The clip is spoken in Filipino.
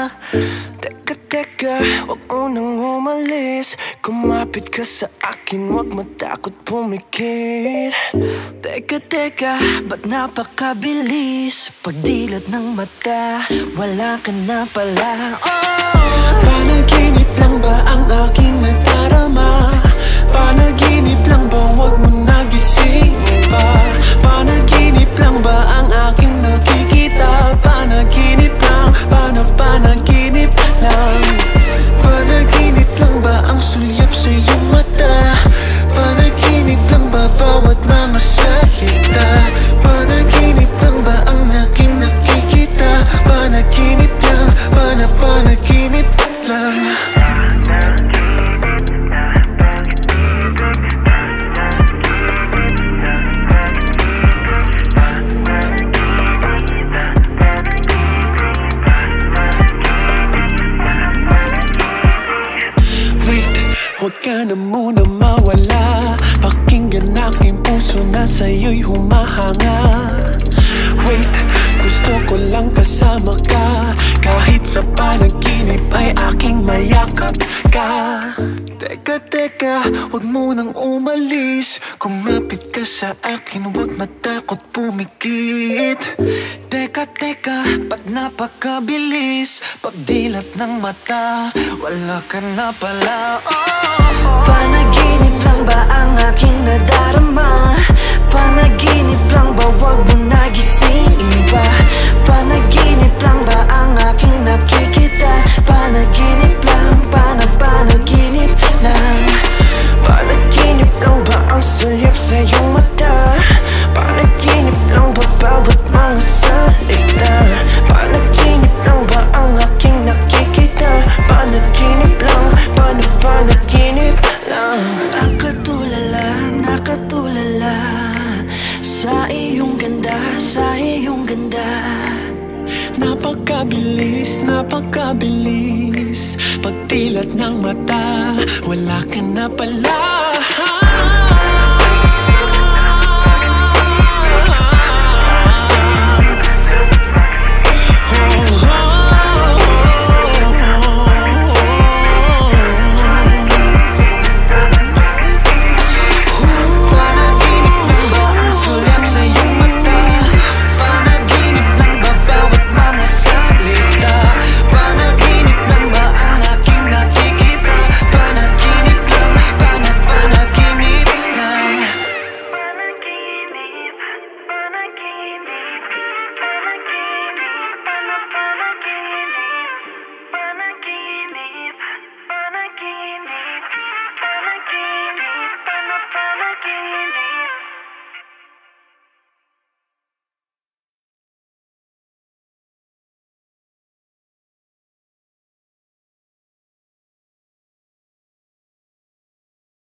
Teka, wag mo nang umalis. Kumapit ka sa akin, wag matakot pumikit. Teka, ba't napakabilis? Pagdilat ng mata, wala ka na pala. Panaginip lang ba ang aking nadarama? Panaginip lang ba, wag mo nagising pa? Panaginip lang ba ang aking nakikita? Panaginip lang, panaginip lang. Panaginip lang ba ang sulyap sa iyong mata? Panaginip lang ba bawat mga salita? Panaginip lang ba ang aking nakikita? Panaginip lang, panaginip lang. Huwag ka na muna mawala. Pakinggan aking puso na sa'yo'y humahanga. Wait, gusto ko lang kasama ka. Kahit sa panaginip ay aking mayakap ka. Teka, huwag mo nang umalis. Kumapit ka sa akin, huwag matakot pumikit. Teka, ba't napakabilis? Pagdilat ng mata, wala ka na pala. Panaginip lang ba ang aking nadarama? Panaginip lang ba, wag mo nagisingin pa? Panaginip lang ba ang aking nakikita? Panaginip lang, panaginip lang. Panaginip lang ba ang sulyap sa iyong mata? Panaginip lang ba bawat mga salita? Panaginip lang ba ang aking nakikita? Panaginip lang, panaginip lang. Nakatulala sa iyong ganda, sa iyong ganda. Napakabilis, pagdilat ng mata, wala ka na pala.